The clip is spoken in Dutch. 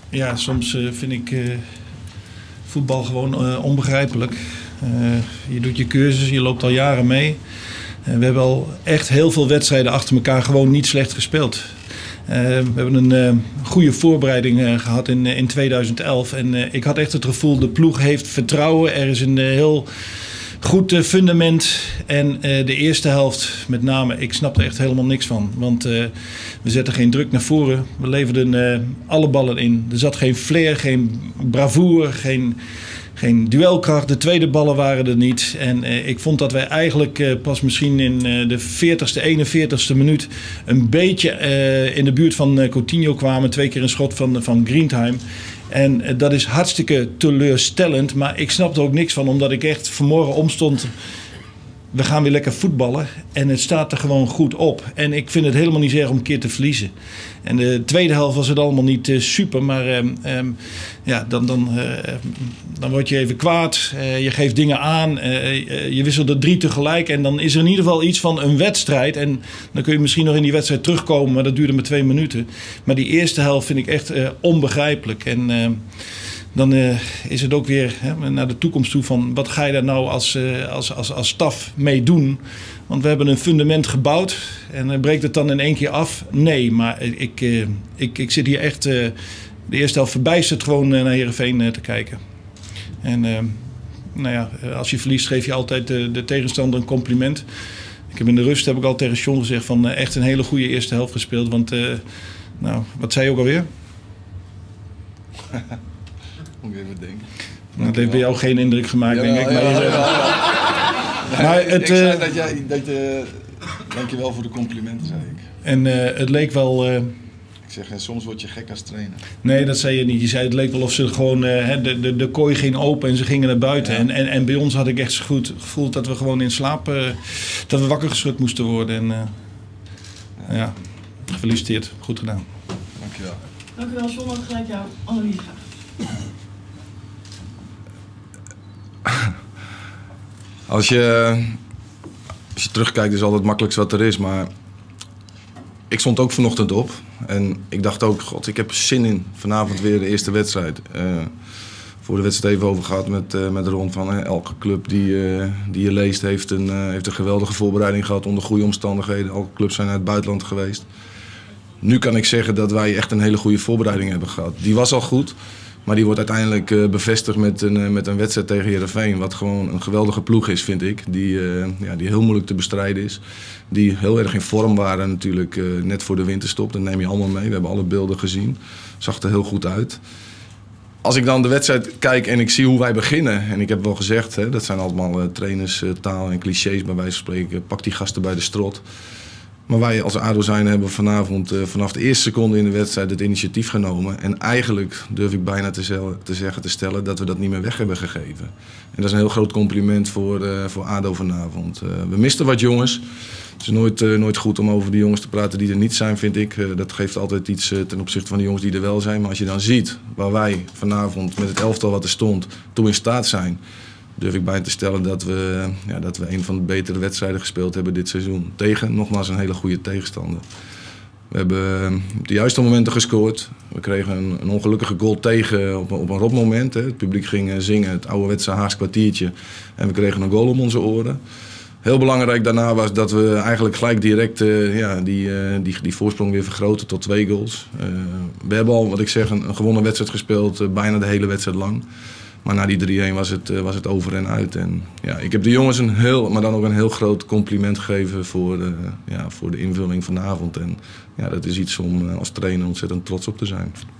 Ja, soms vind ik voetbal gewoon onbegrijpelijk. Je doet je cursus, je loopt al jaren mee. We hebben al echt heel veel wedstrijden achter elkaar gewoon niet slecht gespeeld. We hebben een goede voorbereiding gehad in 2011. En ik had echt het gevoel, de ploeg heeft vertrouwen. Er is een heel goed fundament. En de eerste helft met name, ik snap er echt helemaal niks van. Want we zetten geen druk naar voren. We leverden alle ballen in. Er zat geen flair, geen bravoure, geen duelkracht. De tweede ballen waren er niet. En ik vond dat wij eigenlijk pas misschien in de 40ste, 41ste minuut een beetje in de buurt van Coutinho kwamen. 2 keer een schot van Grientheim. En dat is hartstikke teleurstellend. Maar ik snap er ook niks van, omdat ik echt vanmorgen omstond. We gaan weer lekker voetballen en het staat er gewoon goed op. En ik vind het helemaal niet erg om een keer te verliezen. En de tweede helft was het allemaal niet super, maar ja, dan word je even kwaad. Je geeft dingen aan, je wisselt er 3 tegelijk en dan is er in ieder geval iets van een wedstrijd. En dan kun je misschien nog in die wedstrijd terugkomen, maar dat duurde maar 2 minuten. Maar die eerste helft vind ik echt onbegrijpelijk. En dan is het ook weer naar de toekomst toe van wat ga je daar nou als staf mee doen? Want we hebben een fundament gebouwd en breekt het dan in 1 keer af? Nee, maar ik zit hier echt de eerste helft verbijsterd gewoon naar Heerenveen te kijken. En nou ja, als je verliest geef je altijd de tegenstander een compliment. Ik heb in de rust heb ik al tegen John gezegd van echt een hele goede eerste helft gespeeld. Want nou, wat zei je ook alweer? Moet ik even denken. Dat heeft bij jou geen indruk gemaakt, denk ik. Maar ik zei dat je dankjewel voor de complimenten, zei ik. En het leek wel... Ik zeg, soms word je gek als trainer. Nee, dat zei je niet. Je zei het leek wel of ze gewoon... de kooi ging open en ze gingen naar buiten. Ja. En bij ons had ik echt goed gevoeld dat we gewoon in slaap... dat we wakker geschud moesten worden. En ja, gefeliciteerd. Goed gedaan. Dankjewel. Dankjewel, John. Dan gelijk jou. Annelie graag. Als je terugkijkt is altijd het makkelijkste wat er is, maar ik stond ook vanochtend op en ik dacht ook, god, ik heb zin in vanavond weer de eerste wedstrijd. Voor de wedstrijd even over gehad met Ron van elke club die je leest heeft een geweldige voorbereiding gehad onder goede omstandigheden. Elke clubs zijn uit het buitenland geweest. Nu kan ik zeggen dat wij echt een hele goede voorbereiding hebben gehad. Die was al goed. Maar die wordt uiteindelijk bevestigd met een wedstrijd tegen Heerenveen. Wat gewoon een geweldige ploeg is, vind ik. Die heel moeilijk te bestrijden is. Die heel erg in vorm waren natuurlijk net voor de winterstop. Dat neem je allemaal mee. We hebben alle beelden gezien. Zag er heel goed uit. Als ik dan de wedstrijd kijk en ik zie hoe wij beginnen. En ik heb wel gezegd, dat zijn allemaal trainerstaal en clichés bij wijze van spreken. Pak die gasten bij de strot. Maar wij als ADO zijn hebben vanavond vanaf de eerste seconde in de wedstrijd het initiatief genomen. En eigenlijk durf ik bijna te stellen dat we dat niet meer weg hebben gegeven. En dat is een heel groot compliment voor ADO vanavond. We misten wat jongens. Het is nooit goed om over die jongens te praten die er niet zijn, vind ik. Dat geeft altijd iets ten opzichte van de jongens die er wel zijn. Maar als je dan ziet waar wij vanavond met het elftal wat er stond toe in staat zijn, durf ik bijna te stellen dat we een van de betere wedstrijden gespeeld hebben dit seizoen. Tegen, nogmaals, een hele goede tegenstander. We hebben op de juiste momenten gescoord. We kregen een ongelukkige goal tegen op een rotmoment. Het publiek ging zingen, het ouderwetse Haags kwartiertje. En we kregen een goal om onze oren. Heel belangrijk daarna was dat we eigenlijk gelijk direct die voorsprong weer vergroten tot 2 goals. We hebben al, wat ik zeg, een gewonnen wedstrijd gespeeld, bijna de hele wedstrijd lang. Maar na die 3-1 was het over en uit. En ja, ik heb de jongens maar dan ook een heel groot compliment gegeven voor de invulling vanavond. En ja, dat is iets om als trainer ontzettend trots op te zijn.